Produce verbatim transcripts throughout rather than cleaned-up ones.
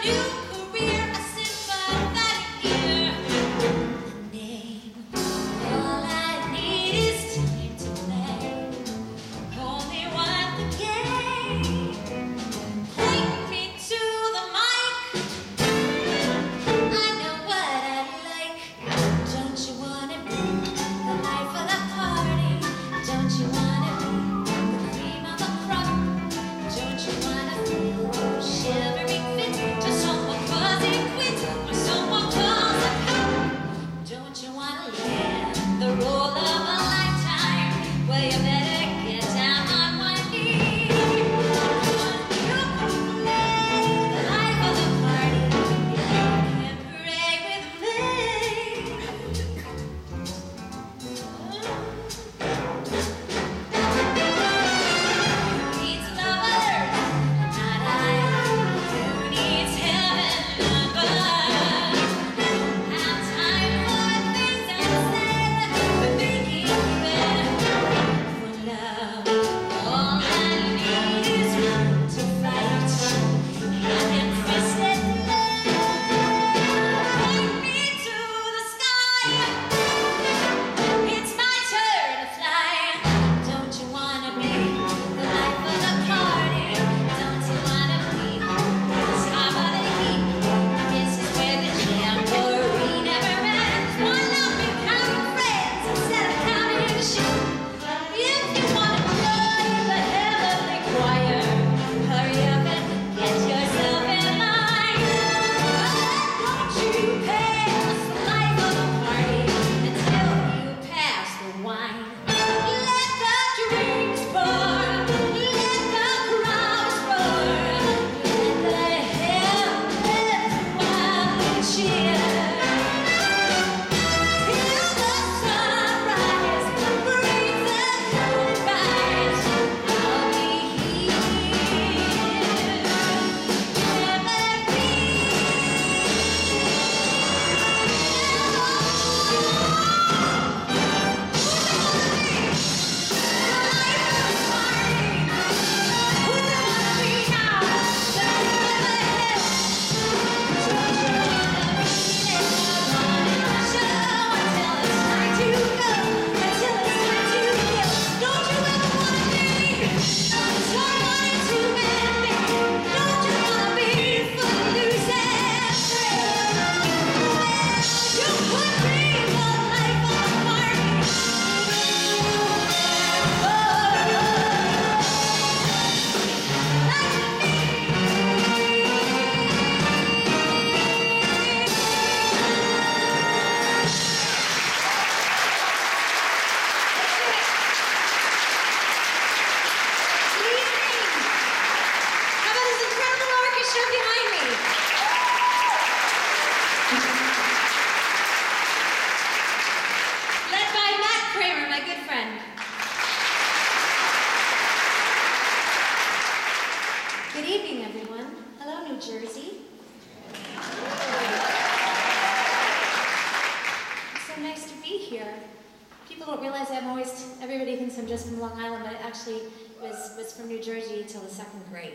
I'm just from Long Island, but actually was, was from New Jersey till the second grade.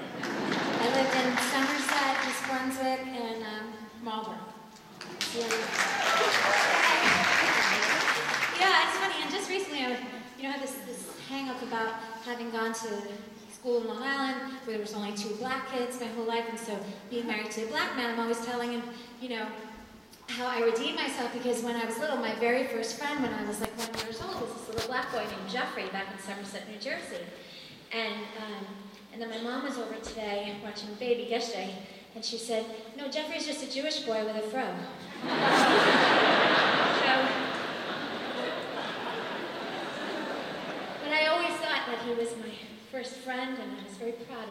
I lived in Somerset, East Brunswick, and um, Marlborough. Yeah. yeah, it's funny, and just recently I you know, had this, this hang-up about having gone to school in Long Island where there was only two black kids my whole life, and so being married to a black man, I'm always telling him, you know, how I redeemed myself, because when I was little, my very first friend when I was like one years old was this little black boy named Jeffrey back in Somerset, New Jersey. And um, and then my mom was over today watching Baby yesterday, and she said, no, Jeffrey's just a Jewish boy with a fro. so, but I always thought that he was my first friend, and I was very proud of him.